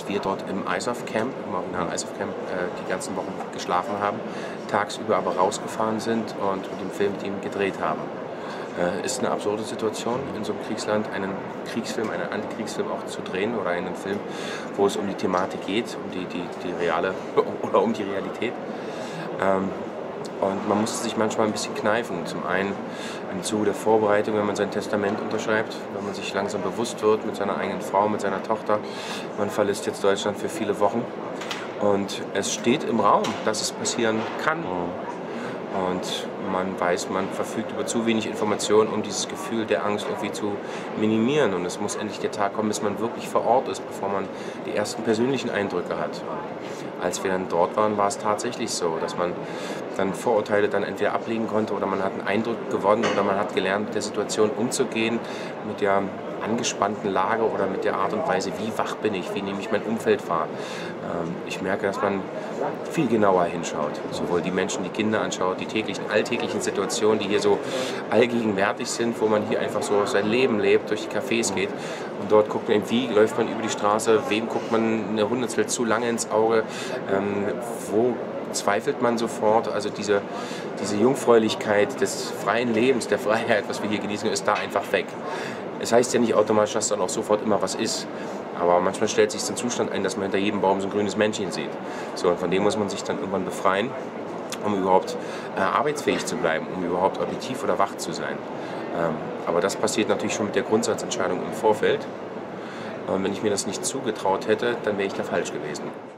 dass wir dort im ISAF-Camp, im Original ISAF-Camp, die ganzen Wochen geschlafen haben, tagsüber aber rausgefahren sind und den Film mit ihm gedreht haben. Ist eine absurde Situation, in so einem Kriegsland einen Kriegsfilm, einen Antikriegsfilm auch zu drehen oder einen Film, wo es um die Thematik geht, um die reale oder um die Realität. Und man musste sich manchmal ein bisschen kneifen. Zum einen im Zuge der Vorbereitung, wenn man sein Testament unterschreibt, wenn man sich langsam bewusst wird mit seiner eigenen Frau, mit seiner Tochter. Man verlässt jetzt Deutschland für viele Wochen und es steht im Raum, dass es passieren kann. Und man weiß, man verfügt über zu wenig Informationen, um dieses Gefühl der Angst irgendwie zu minimieren. Und es muss endlich der Tag kommen, bis man wirklich vor Ort ist, bevor man die ersten persönlichen Eindrücke hat. Als wir dann dort waren, war es tatsächlich so, dass man dann Vorurteile dann entweder ablegen konnte oder man hat einen Eindruck gewonnen oder man hat gelernt, mit der Situation umzugehen, mit der angespannten Lage oder mit der Art und Weise, wie wach bin ich, wie nehme ich mein Umfeld wahr. Ich merke, dass man viel genauer hinschaut, sowohl die Menschen, die Kinder anschaut, die alltäglichen Situationen, die hier so allgegenwärtig sind, wo man hier einfach so sein Leben lebt, durch die Cafés geht und dort guckt man, wie läuft man über die Straße, wem guckt man eine Hundertstel zu lange ins Auge, wo zweifelt man sofort, also diese Jungfräulichkeit des freien Lebens, der Freiheit, was wir hier genießen, ist da einfach weg. Es heißt ja nicht automatisch, dass dann auch sofort immer was ist, aber manchmal stellt sich so ein Zustand ein, dass man hinter jedem Baum so ein grünes Männchen sieht. So, und von dem muss man sich dann irgendwann befreien, um überhaupt arbeitsfähig zu bleiben, um überhaupt objektiv oder wach zu sein. Aber das passiert natürlich schon mit der Grundsatzentscheidung im Vorfeld. Und wenn ich mir das nicht zugetraut hätte, dann wäre ich da falsch gewesen.